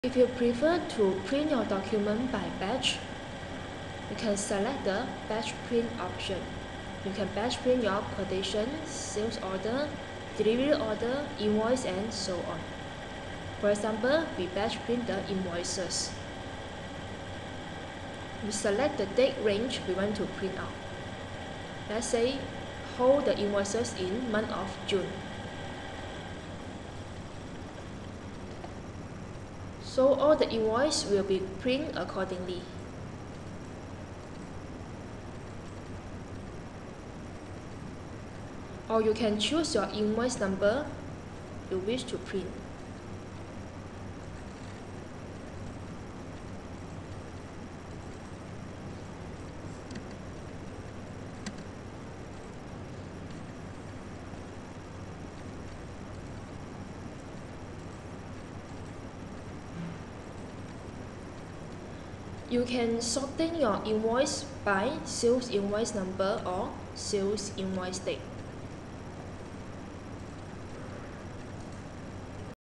If you prefer to print your document by batch, you can select the batch print option. You can batch print your quotation, sales order, delivery order, invoice, and so on. For example, we batch print the invoices. We select the date range we want to print out. Let's say, hold the invoices in month of June. So all the invoice will be printed accordingly. Or you can choose your invoice number you wish to print. You can sorting your invoice by sales invoice number or sales invoice date.